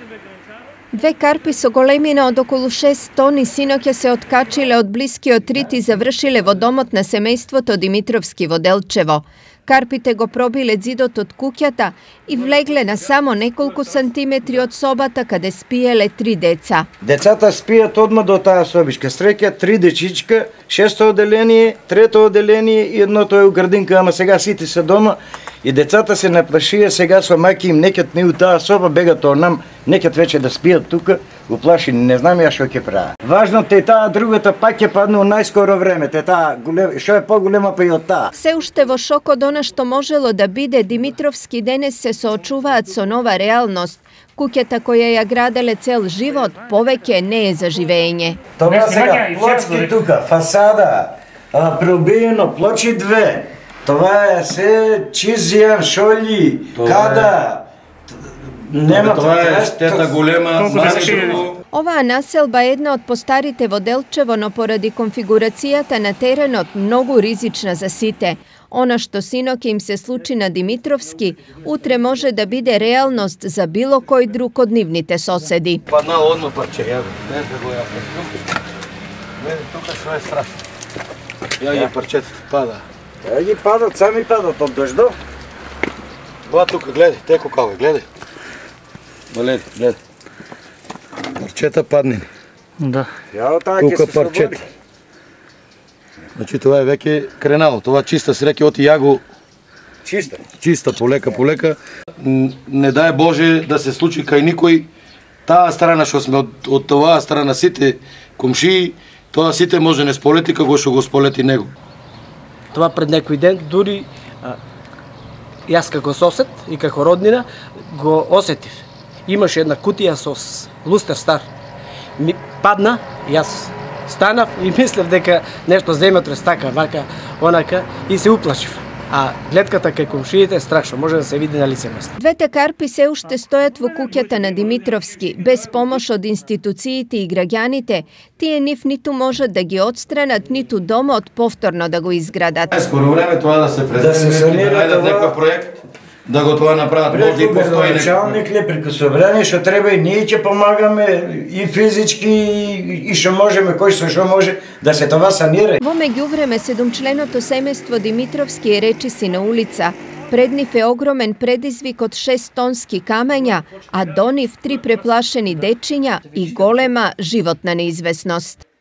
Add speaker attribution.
Speaker 1: Dve karpi so golemina od okolo 6 toni sinoća se otkačile od bliski otriti završile vodomot na semejstvoto Dimitrovski Vodelčevo. Karpite go probile zidot od kukjata i vlegle na samo nekoliko santimetri od sobata kada spijele 3 deca.
Speaker 2: Децата спият одма до тая собичка. Среќа 3 дечичка, 6-то оделение, 3-то оделение и едното е у градинка, ама сега сите се дома и децата се наплашија сега со мајки им некат не у таа соба бегат онам, некат веќе да спият тука, уплашени, не знам ја што ќе прават. Важното е таа другата пак ќе падне у најскоро време, таа што е поголема па и од таа.
Speaker 1: Се уште во шок од она што можело да биде, Dimitrovski денес се соочуваат со нова реалност. Куќата која ја граделе цел живот, повеќе не е за живење.
Speaker 2: Тоа сега, плочки тука, фасада, пробиено, плочи 2. Това е се чизијан, шолји, када. Нема
Speaker 3: това е штета голема.
Speaker 1: Оваа населба е една од постарите во Делчево, но поради конфигурацијата на теренот многу ризична за сите. Она што синоќа им се случи на Димитровски, утре може да биде реалност за било кој друг од нивните соседи.
Speaker 3: Падна одма парче, ја не го јапам. Мене тука што е страшно. Ја ги парчета пада.
Speaker 2: Ја ги падат, сами падат од дождо.
Speaker 3: Ба тука, гледај, теко каве, гледај. Гледај, гледај. Парчета паднени.
Speaker 2: Да. Ја од таа ќе се
Speaker 3: парчета. Значи тоа е веќе кренало, тоа чиста среќа оти јаго.
Speaker 2: Чиста.
Speaker 3: Чиста, полека. Не дај Боже да се случи кај никој таа страна што сме од оваа страна сите комшии, тоа сите може не сполети како што го сполети него.
Speaker 4: Това пред некој ден дури јас како сосед и како роднина го осетив. Имаше една кутија со лустер стар. Ми падна, јас станав и мислев дека нешто земјотрес така, вака, онака и се уплашив. А гледката кај комшиите е страшно, може да се види на лице место.
Speaker 1: Двете карпи се уште стојат во куќата на Димитровски, без помош од институциите и граѓаните. Тие нив ниту можат да ги отстранат, ниту домот повторно да го изградат.
Speaker 3: Скоро време тоа да се преземе, да најдат некој проект, да го тоа направат. Може и постои
Speaker 2: началник ли, преку собрание што треба и ние ќе помагаме и физички и што можеме, кој што може да се тоа санира.
Speaker 1: Во меѓувреме, 7-членото семејство Димитровски е речиси на улица. Пред нив е огромен предизвик од 6 тонски камења, а до нив 3 преплашени дечиња и голема животна неизвестност.